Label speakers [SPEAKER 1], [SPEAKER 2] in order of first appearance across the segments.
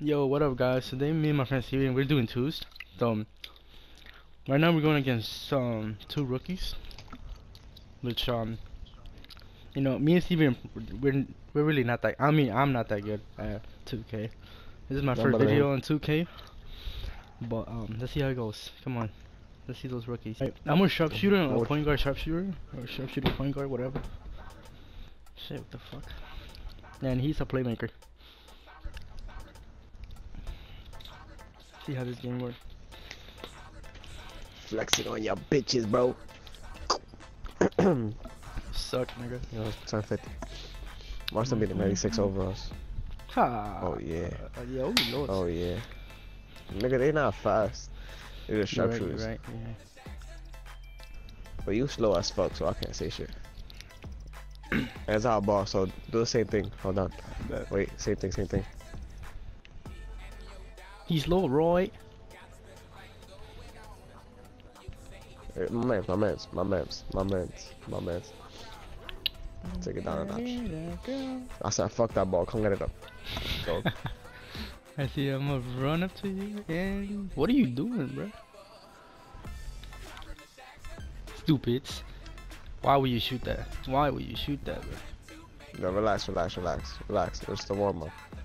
[SPEAKER 1] Yo, what up, guys? Today, me and my friends here, and we're doing twos. So, right now we're going against two rookies, which me and Steven, we're really not that. I mean, I'm not that good at 2K. This is my first video on 2K, but let's see how it goes. Come on, let's see those rookies. Right, I'm a sharpshooter, a point guard sharpshooter, or sharpshooter point guard, whatever. Shit, what the fuck? And he's a playmaker. See how this game works.
[SPEAKER 2] Flexing on your bitches, bro.
[SPEAKER 1] Suck, nigga.
[SPEAKER 2] Yo, turn 50. Watch them beat the 96 over us.
[SPEAKER 1] Ha.
[SPEAKER 2] Oh yeah.
[SPEAKER 1] Yo, Lord.
[SPEAKER 2] Oh yeah. Nigga, they not fast. They're just sharpshooters.
[SPEAKER 1] Right, yeah.
[SPEAKER 2] But you slow as fuck, so I can't say shit. That's our ball, so do the same thing. Hold on. Wait, same thing.
[SPEAKER 1] He's low, Roy.
[SPEAKER 2] My mans. Take it down a notch. I said, fuck that ball. Come get it up. Go.
[SPEAKER 1] I see I'm gonna run up to you and what are you doing, bro? Stupids. Why would you shoot that? Why would you shoot that, bro?
[SPEAKER 2] No, relax. It's the warm up.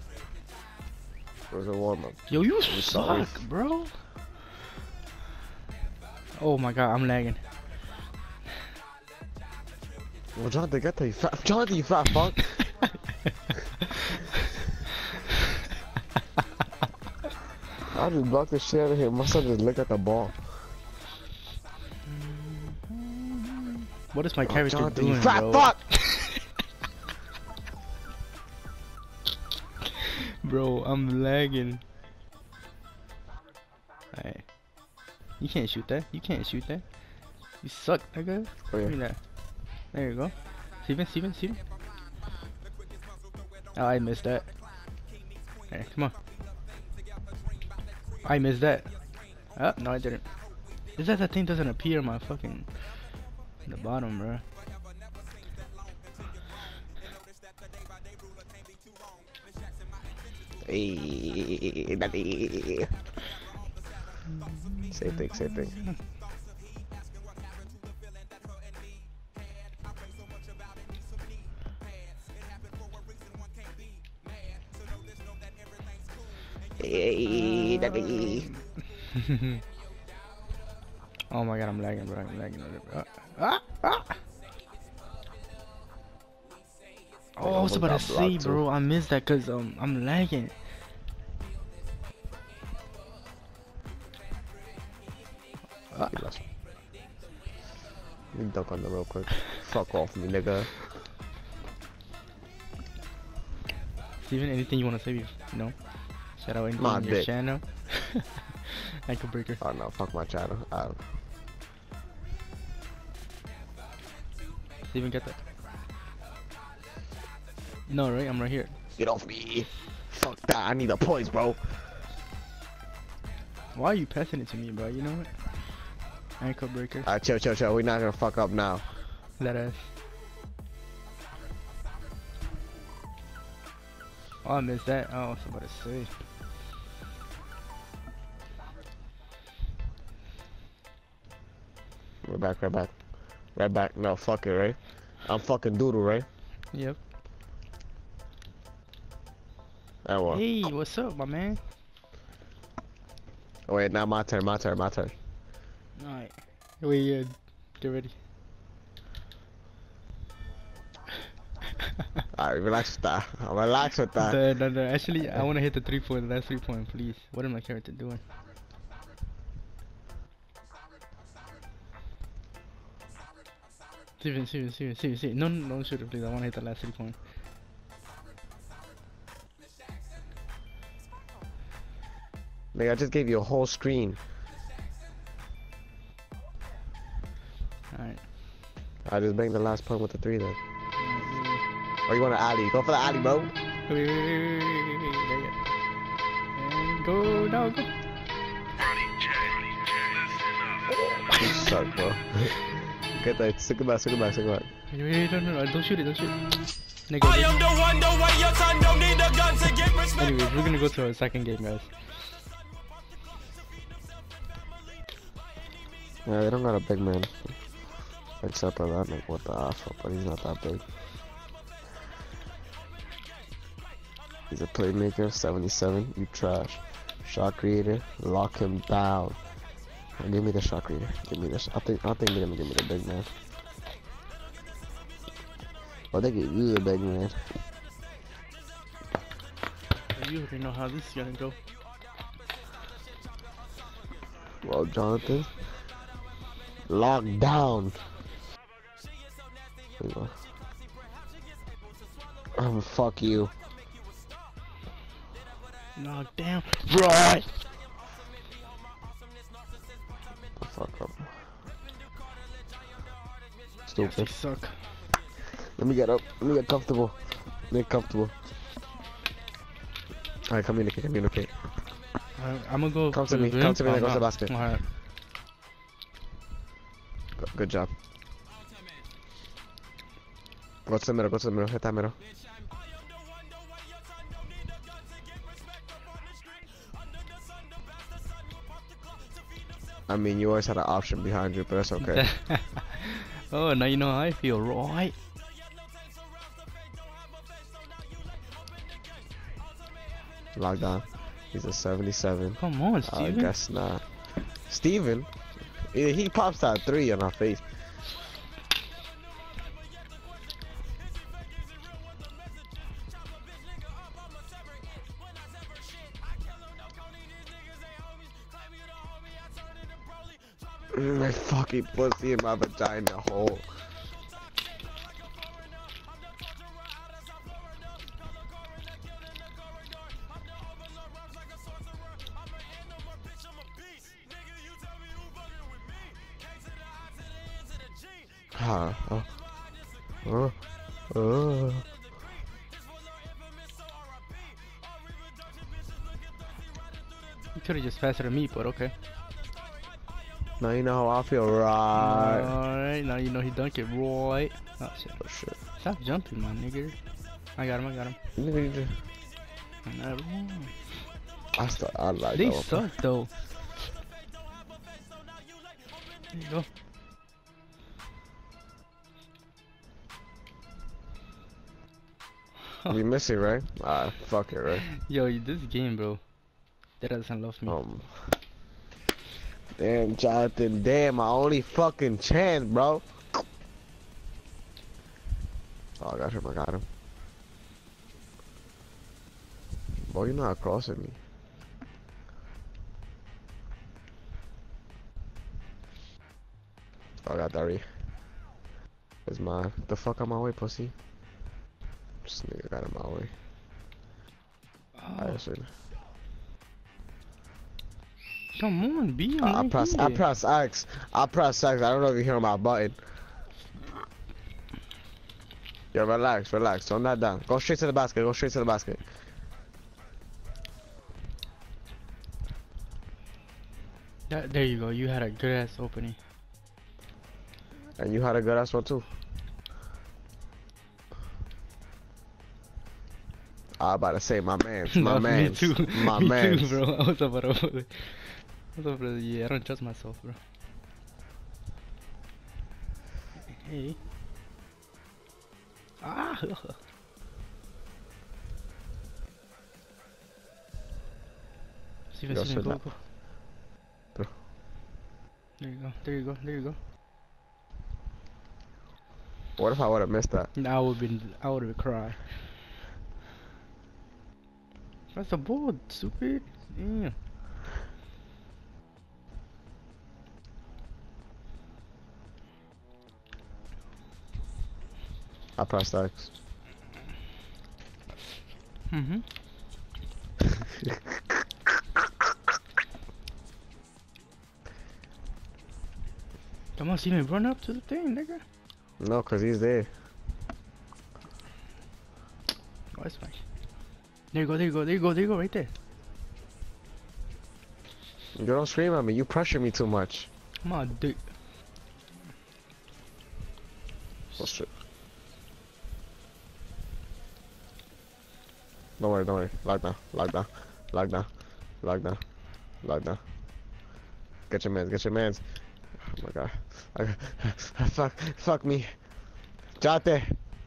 [SPEAKER 2] It was a warm up.
[SPEAKER 1] Yo, you suck, bro. Oh my god, I'm lagging.
[SPEAKER 2] Well, Jonathan, get there, you fat fuck. I just blocked the shit out of him. My son just looked at the ball.
[SPEAKER 1] What is my character
[SPEAKER 2] Jonathan,
[SPEAKER 1] doing,
[SPEAKER 2] you fat
[SPEAKER 1] bro?
[SPEAKER 2] fuck!
[SPEAKER 1] Bro, I'm lagging. Hey, you can't shoot that. You suck, nigga.
[SPEAKER 2] Oh, yeah.
[SPEAKER 1] Give me that. There you go. Steven. Oh, I missed that. Hey, come on. I missed that. Oh, no, I didn't. Is that thing doesn't appear on my fucking in the bottom, bro?
[SPEAKER 2] Hey, daddy. Same thing. Hey, daddy.
[SPEAKER 1] Oh my god, I'm lagging, bro. I'm lagging. Oh, I was about to say, bro, I missed that because I'm lagging.
[SPEAKER 2] Let me dunk on them real quick. Fuck off me, nigga.
[SPEAKER 1] Steven, anything you want to say? You know? Shout out anything in your channel. Ankle breaker.
[SPEAKER 2] Oh no, fuck my channel.
[SPEAKER 1] Steven, get that. No, right? I'm right here.
[SPEAKER 2] Get off me. Fuck that. I need the points, bro.
[SPEAKER 1] Why are you passing it to me, bro? You know what? Ankle breaker.
[SPEAKER 2] Alright, chill. We're not gonna fuck up now.
[SPEAKER 1] Let us. Oh, I missed that. Oh, I was about to say.
[SPEAKER 2] We're back. No, fuck it, right? I'm fucking Doodle, right?
[SPEAKER 1] Yep.
[SPEAKER 2] That one.
[SPEAKER 1] Hey, what's up, my man?
[SPEAKER 2] Oh, wait, now my turn.
[SPEAKER 1] Alright. Wait, get ready.
[SPEAKER 2] Alright, relax with that.
[SPEAKER 1] No. Actually, I want to hit the 3-point. That's 3-point, please. What am my character doing? Steven. No, don't shoot it, please. I want to hit the last 3-point.
[SPEAKER 2] Nigga, I just gave you a whole screen.
[SPEAKER 1] Alright.
[SPEAKER 2] I just bang the last point with the 3 then. Or you want an alley? Go for the alley, bro.
[SPEAKER 1] Wait. There you go. And go, now go.
[SPEAKER 2] You suck, bro. Get that. Stick it back.
[SPEAKER 1] Wait, no, don't shoot it. Nigga,
[SPEAKER 3] I am the one, the way your son don't need a gun to get respect.
[SPEAKER 1] anyways, we're gonna go to our second game, guys.
[SPEAKER 2] Yeah, they don't got a big man. Except for that, like, what the alpha, but he's not that big. He's a playmaker, 77, you trash. Shot creator, lock him down. Oh, give me the shot creator. Give me this. I think they're gonna give me the big man. Oh, they give you the big man.
[SPEAKER 1] You already know how this is gonna go.
[SPEAKER 2] Well, Jonathan, lock down. There you go. Fuck you.
[SPEAKER 1] Knock down. Right.
[SPEAKER 2] Fuck up.
[SPEAKER 1] Yes,
[SPEAKER 2] Stupid.
[SPEAKER 1] you suck.
[SPEAKER 2] Let me get up. Let me get comfortable. Make comfortable. Alright, communicate, communicate.
[SPEAKER 1] I'm gonna go.
[SPEAKER 2] Come to
[SPEAKER 1] for
[SPEAKER 2] me,
[SPEAKER 1] the
[SPEAKER 2] come to me,
[SPEAKER 1] rim.
[SPEAKER 2] go to the basket.
[SPEAKER 1] Alright.
[SPEAKER 2] Good job. Go to the middle, go to the middle, hit that middle. I mean, you always had an option behind you, but that's okay.
[SPEAKER 1] Oh, now you know how I feel, right?
[SPEAKER 2] Lockdown. He's a 77.
[SPEAKER 1] Come on,
[SPEAKER 2] I
[SPEAKER 1] Steven.
[SPEAKER 2] guess not. Steven? Yeah, he pops out 3 on our face. My fucking pussy in my vagina hole.
[SPEAKER 1] You could have just passed it to me, but okay.
[SPEAKER 2] Now you know how I feel, right?
[SPEAKER 1] Alright, now you know he dunked it, right? Oh shit.
[SPEAKER 2] Oh shit.
[SPEAKER 1] Stop jumping, my nigga. I got him, I got him.
[SPEAKER 2] Nigga, you just-
[SPEAKER 1] Another one.
[SPEAKER 2] I like
[SPEAKER 1] They
[SPEAKER 2] that one.
[SPEAKER 1] suck though. There you go.
[SPEAKER 2] We miss it, right? Ah, fuck it, right?
[SPEAKER 1] Yo, this game, bro. That doesn't love me.
[SPEAKER 2] Damn, Jonathan, damn, my only fucking chance, bro. Oh, I got him, I got him. Boy, you're not crossing me. Oh, I got Dari. It's mine. The fuck out my way, pussy. This nigga got in my way.
[SPEAKER 1] Oh,
[SPEAKER 2] I see.
[SPEAKER 1] come on, B.
[SPEAKER 2] I press X. I press X. I don't know if you hear my button. Yeah, relax, relax. Turn that down. Go straight to the basket. Go straight to the basket.
[SPEAKER 1] There you go. You had a good ass opening.
[SPEAKER 2] And you had a good ass one too. I about to say my man, my
[SPEAKER 1] No,
[SPEAKER 2] man,
[SPEAKER 1] me too.
[SPEAKER 2] my
[SPEAKER 1] me
[SPEAKER 2] man.
[SPEAKER 1] too, bro. I was about to. Yeah, I don't trust myself, bro. Hey. Ah. See if I see him. Go, go.
[SPEAKER 2] Bro.
[SPEAKER 1] There you go. There you go. There you go.
[SPEAKER 2] What if I would have missed that?
[SPEAKER 1] I would have cried. That's a ball, stupid. Yeah.
[SPEAKER 2] I pressed X.
[SPEAKER 1] Mm-hmm. Come on, see me run up to the thing, nigga.
[SPEAKER 2] No, cause he's there.
[SPEAKER 1] Oh, it's fine. There you go, there you go, there you go, there you go, right there.
[SPEAKER 2] You don't scream at me. You pressure me too much.
[SPEAKER 1] Come on, dude.
[SPEAKER 2] Oh shit. Don't worry, don't worry. Lockdown, lockdown, lockdown, lockdown, lockdown. Get your mans, get your mans. Oh my god. Fuck me. Jate.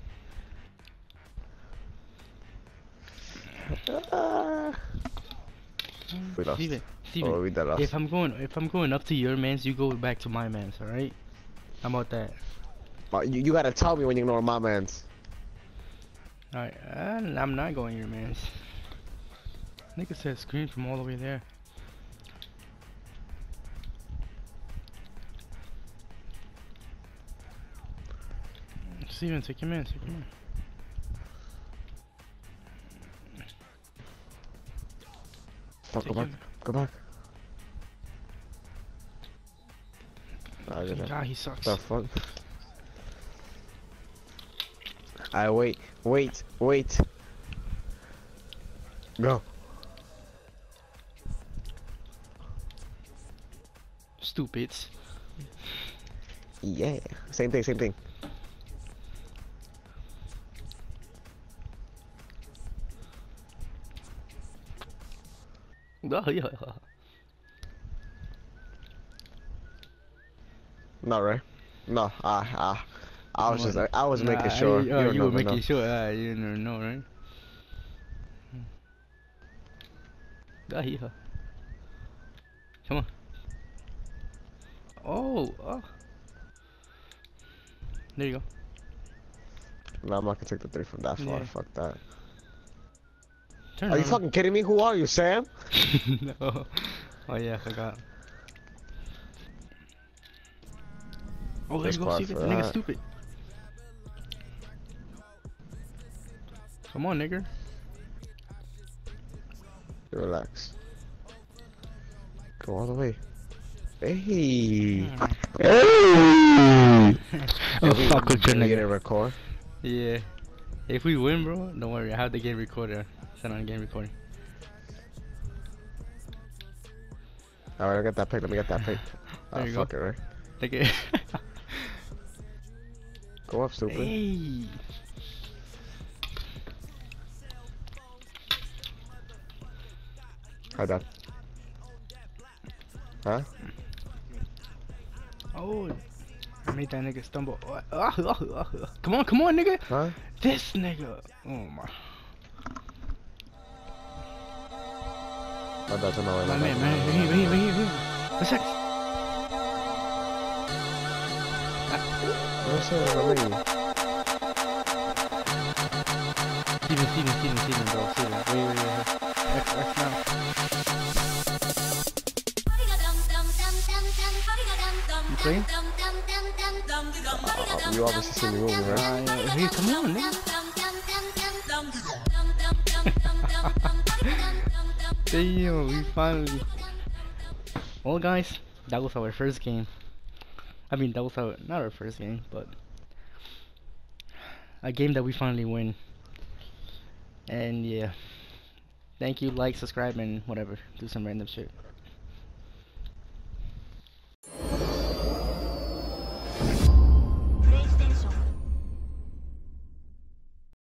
[SPEAKER 2] We lost.
[SPEAKER 1] Steven,
[SPEAKER 2] Oh, we did lost.
[SPEAKER 1] if I'm going up to your mans, you go back to my mans, alright? How about that?
[SPEAKER 2] You gotta tell me when you ignore my mans.
[SPEAKER 1] Alright, I'm not going your mans. Nigga said screen from all the way there. Steven, take your man, take your man.
[SPEAKER 2] Fuck, go back, go back. I did that.
[SPEAKER 1] God, he sucks.
[SPEAKER 2] The fuck? I wait. Go.
[SPEAKER 1] Stupids.
[SPEAKER 2] Yeah. Same thing.
[SPEAKER 1] Oh, yeah.
[SPEAKER 2] No, right? No. I was making sure.
[SPEAKER 1] You were
[SPEAKER 2] never
[SPEAKER 1] making
[SPEAKER 2] know.
[SPEAKER 1] sure. You never know, right? Yeah. Come on. Oh. There you go.
[SPEAKER 2] No, I'm not gonna take the 3 from that far.
[SPEAKER 1] Yeah.
[SPEAKER 2] Fuck that.
[SPEAKER 1] Turn
[SPEAKER 2] Are you
[SPEAKER 1] around.
[SPEAKER 2] fucking kidding me? Who are you, Sam?
[SPEAKER 1] No. Oh yeah, I forgot. Oh, there
[SPEAKER 2] That's
[SPEAKER 1] you go,
[SPEAKER 2] quite
[SPEAKER 1] Steven.
[SPEAKER 2] for
[SPEAKER 1] The nigga's
[SPEAKER 2] that.
[SPEAKER 1] stupid. Come on, nigga.
[SPEAKER 2] Relax. Go all the way. Hey.
[SPEAKER 1] Mm.
[SPEAKER 2] Hey.
[SPEAKER 1] Oh, fuck with your
[SPEAKER 2] Can we get
[SPEAKER 1] nigga.
[SPEAKER 2] a record?
[SPEAKER 1] Yeah. If we win, bro, don't worry. I have the game recorded. Send on game recording.
[SPEAKER 2] Alright, I got that pick. Let me get that pick.
[SPEAKER 1] There you go.
[SPEAKER 2] Fuck it, right?
[SPEAKER 1] Take it.
[SPEAKER 2] Go up, stupid.
[SPEAKER 1] Hey.
[SPEAKER 2] Hi, Dad. Huh?
[SPEAKER 1] Oh. I made that nigga stumble. Come on, nigga.
[SPEAKER 2] Huh?
[SPEAKER 1] This nigga. Oh my.
[SPEAKER 2] My dad's on my way.
[SPEAKER 1] My man, right here. What's that?
[SPEAKER 2] What's up, already?
[SPEAKER 1] Steven, bro. Steven. Wait. X now. You playing?
[SPEAKER 2] You obviously see me moving, right?
[SPEAKER 1] Hey, come on, nigga. Damn, we finally. Well, guys, that was our first game. I mean, that was not our first game, but a game that we finally win. And yeah, thank you, like, subscribe, and whatever. Do some random shit.